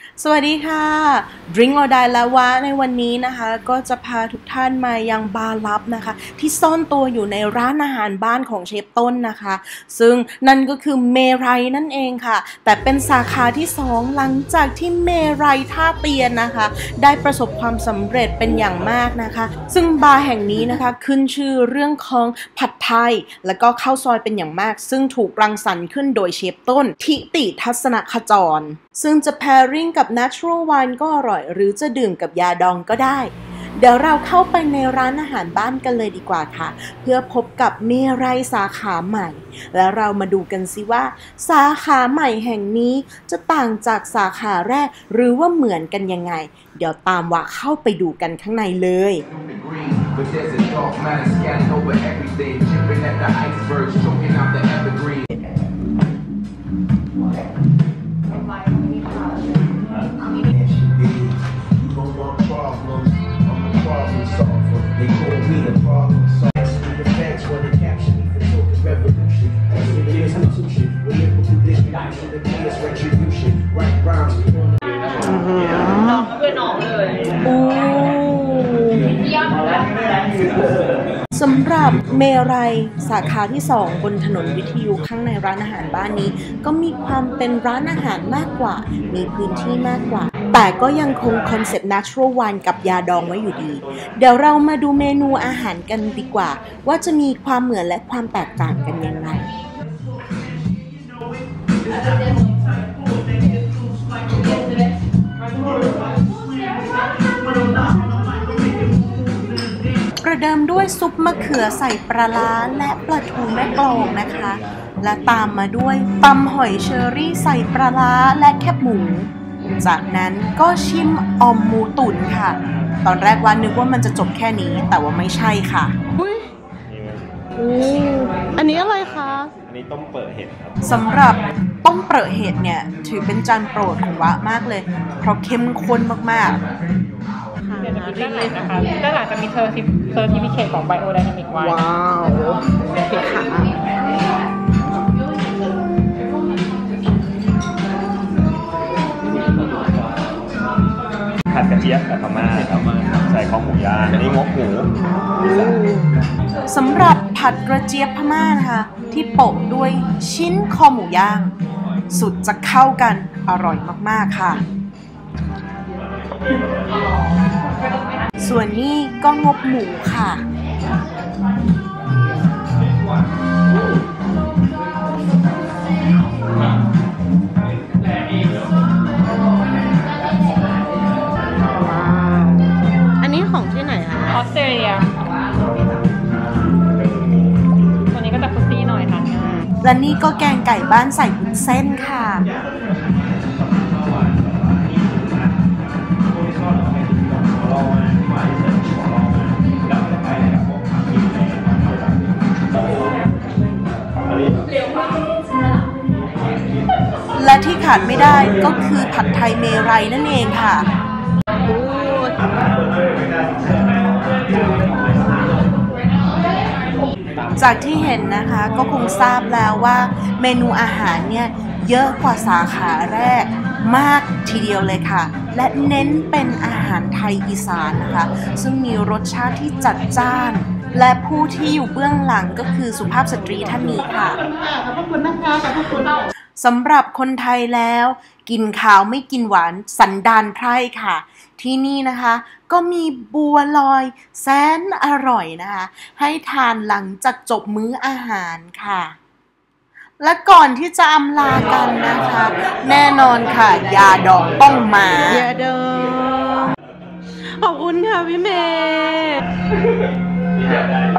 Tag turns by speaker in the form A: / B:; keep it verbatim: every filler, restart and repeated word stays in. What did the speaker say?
A: สวัสดีค่ะ Drink or Die และวะในวันนี้นะคะก็จะพาทุกท่านมายังบาร์ลับนะคะที่ซ่อนตัวอยู่ในร้านอาหารบ้านของเชฟต้นนะคะซึ่งนั่นก็คือเมไรนั่นเองค่ะแต่เป็นสาขาที่สองหลังจากที่เมไรท่าเตียนนะคะได้ประสบความสำเร็จเป็นอย่างมากนะคะซึ่งบาร์แห่งนี้นะคะขึ้นชื่อเรื่องของผัดไทยและก็ข้าวซอยเป็นอย่างมากซึ่งถูกรังสรรค์ขึ้นโดยเชฟต้นทิติทัศนขจรซึ่งจะ pairing กับ natural wine ก็อร่อยหรือจะดื่มกับยาดองก็ได้เดี๋ยวเราเข้าไปในร้านอาหารบ้านกันเลยดีกว่าค่ะเพื่อพบกับเมไรสาขาใหม่และเรามาดูกันสิว่าสาขาใหม่แห่งนี้จะต่างจากสาขาแรกหรือว่าเหมือนกันยังไงเดี๋ยวตามว่าเข้าไปดูกันข้างในเลยสำหรับเมไรสาขาที่สองบนถนนวิทยุข้างในร้านอาหารบ้านนี้ก็มีความเป็นร้านอาหารมากกว่ามีพื้นที่มากกว่าแต่ก็ยังคงคอนเซ็ปต์ natural wine กับยาดองไว้อยู่ดีเดี๋ยวเรามาดูเมนูอาหารกันดีกว่าว่าจะมีความเหมือนและความแตกต่างกันยังไงประเดิมด้วยซุปมะเขือใส่ปลาร้าและปลาทูแม่กลองนะคะและตามมาด้วยตำหอยเชอรี่ใส่ปลาร้าและแคบหมูจากนั้นก็ชิมอ่อมหมูตุ๋นค่ะตอนแรกว่านึกว่ามันจะจบแค่นี้แต่ว่าไม่ใช่ค่ะอุ้ยอันนี้อะไรคะ
B: อันนี้ต้มเปิดเห็ดครับ
A: สำหรับต้มเปิดเห็ดเนี่ยถือเป็นจานโปรดของวะมากเลยเพราะเข้มข้นมากๆ
C: เดี๋ยวจะมีด้านหลังนะคะด้านหลังจะมีเทอร์ทิเทอร์ทิฟิเคตของไบโอไดนามิกไวน์
A: ว้าวโอเคค่ะ
B: ผัดกระเจี๊ยบแบบพม่าครับใส่ข้าวหมูย่างอันนี้งกหมู
A: สำหรับผัดกระเจี๊ยบพม่านะคะที่โปะด้วยชิ้นคอหมูย่างสุดจะเข้ากันอร่อยมากๆค่ะส่วนนี้ก็งบหมูค่ะอันนี้ของที่ไหนคะ
C: ออสเตรเลียตัวนี้ก็จะฟุตซี่หน่อยค่ะ
A: และนี่ก็แกงไก่บ้านใส่วุ้นเส้นค่ะและที่ขาดไม่ได้ก็คือผัดไทยเมไรนั่นเองค่ะจากที่เห็นนะคะก็คงทราบแล้วว่าเมนูอาหารเนี่ยเยอะกว่าสาขาแรกมากทีเดียวเลยค่ะและเน้นเป็นอาหารไทยอีสานนะคะซึ่งมีรสชาติที่จัดจ้านและผู้ที่อยู่เบื้องหลังก็คือสุภาพสตรีท่านนี้ค่ะขอบคุณนะคะขอบคุณสำหรับคนไทยแล้วกินข้าวไม่กินหวานสันดานไพร่ค่ะที่นี่นะคะก็มีบัวลอยแสนอร่อยนะคะให้ทานหลังจากจบมื้ออาหารค่ะและก่อนที่จะอำลากันนะคะแน่นอนค่ะยาดองต้องมายาดองขอบคุณค่ะพี่เมย์ไป